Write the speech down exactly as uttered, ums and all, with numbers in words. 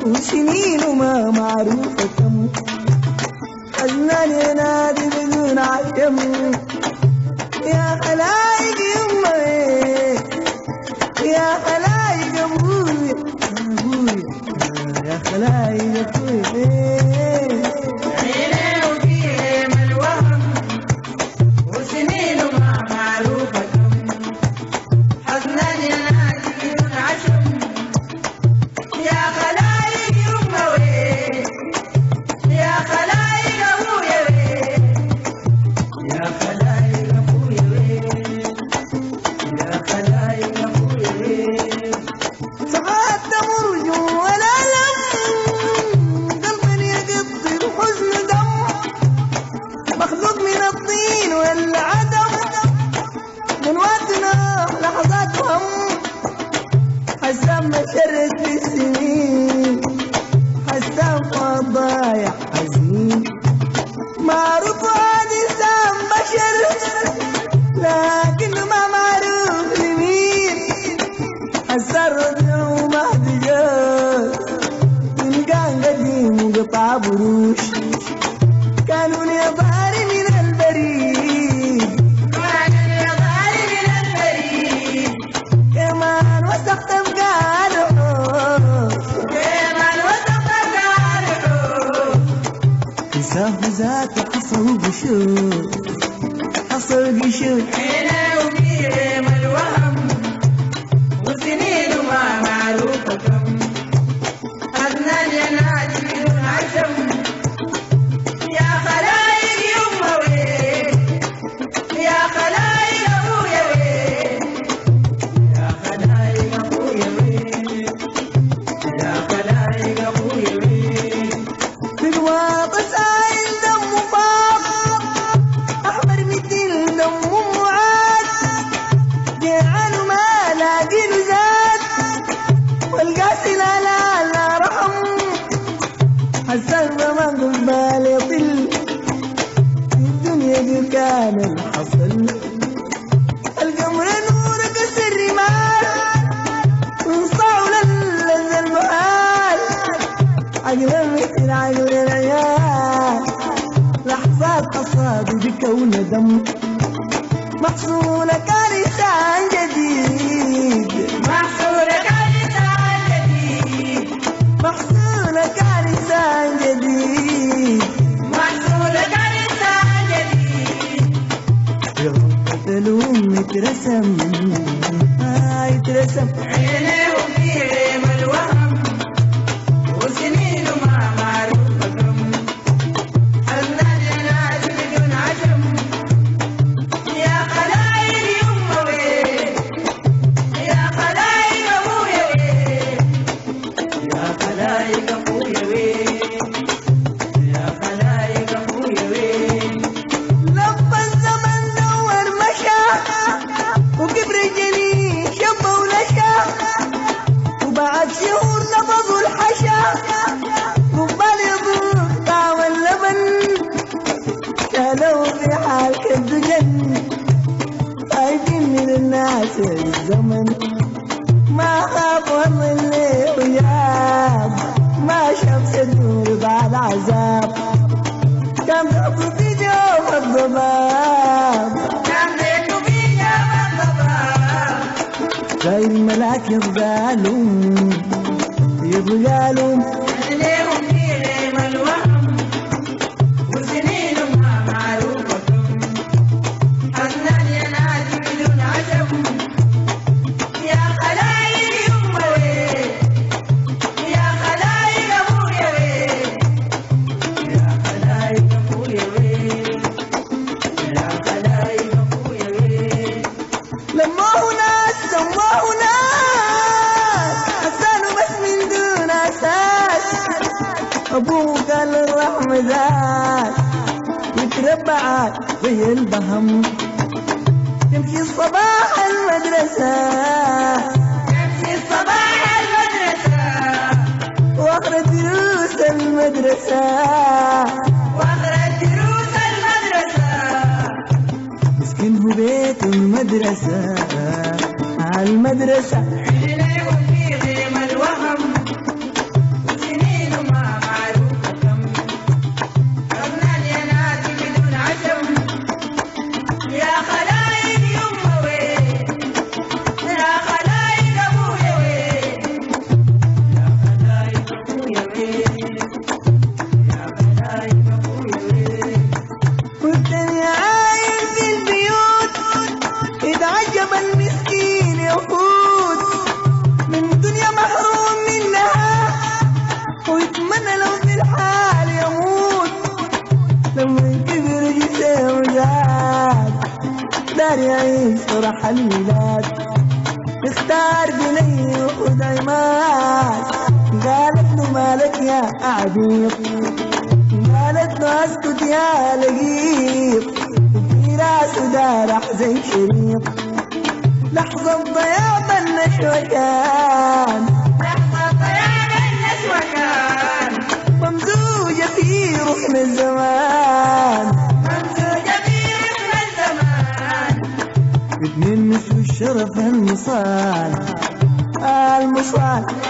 وسنين وما معروفة كم حزنان ينادي بدون عشم يا خلايق يمه يا خلايق ابويا ابويا يا خلايق ابويا عيني وفيهم الوهم وسنين وما معروفة كم حزنان ينادي بدون عشم يا خلايق يمه يا خلايق ابويا يا خلايق ابويا يا خلايق ابويا ساعات تمر جوا الألم قلب يقضي الحزن دم مخلوق من الطين والعدم من وقتنا لحظات هم حسام شرد في السنين حسام ضايع حزين معروف عاد إنسان بشر لكنه ما معروف لمين حسام رجع ومهد جاز من كان قديم وقطع بروش كانوا يظهر من البريد كانوا يظهر من البريد كمان وسخت بقالهم كمان وسط الجارحون حساب ذاته حصل قشور حصل قشور عيني وفيهم الوهم وسنين وما معروفة كم حزنان ينادي بدون عشم يا خلايق يمه يا خلايق ابويا يا خلايق ابويا يا خلايق ابويا في الواقع سايل دمه فاض احمر مثل دمه معاد جيعان وما لاقي له زاد والقاسي لا لا لا رحم حسن ما قبال يطل الدنيا دي كان الحصل القمر نور كسر رمال ونصاع للذ المحال عقل مثل عقل العيال لحظات حصاد بكون دم محصولة كان إنسان جديد محصولة كان إنسان جديد محصولة كان إنسان جديد محصولة كان إنسان جديد يوم قتلهم اترسم آه اترسم عيني وفيهم الوهم وسنين وما معروفة كم حزنان ينادي بدون عشم يا خلايق يمه يا خلايق ابويا يا خلايق ابويا يا خلايق ابويا لما الزمن دور مشى وكبر الجنين شب ونشا وبعد شهور نبضوا الحشا قبال يضوق طعم اللبن كانوا في حال كالدجن خايفين من الناس الزمن ما خاف والله اللي وياب ما شاف صدور بعد عذاب كان ضربوا في جوف الضباب كان بيته في جاب الضباب زي الملاك يبقالهم يبقالهم عيني وفيهم الوهم وسنين وما معروفة كم حزنان ينادي بدون عشم يا خلايق يمه يا خلايق ابويا يا خلايق ابويا يا خلايق ابويا لما هو ناس سماه ناس حسانوا بس من دون اساس ابوه قال الرحمة ذات يتربع زي البهم يمشي الصباح المدرسة يمشي الصباح المدرسة واخر دروس المدرسة واخر دروس المدرسة مسكنه بيت المدرسة على المدرسة عيني وفيهم الوهم وسنين مسرح الميلاد اختار بني وخد عماد قالت له مالك يا أعبيط قالت له اسكت يا لقيط وفي راسه دار أحزن شريط لحظة ضياع النشوة كان لحظة ضياع النشوة كان ممزوجة في ركن الزمان ممزوجة في ركن الزمان ابن النس والشرف المصان المصان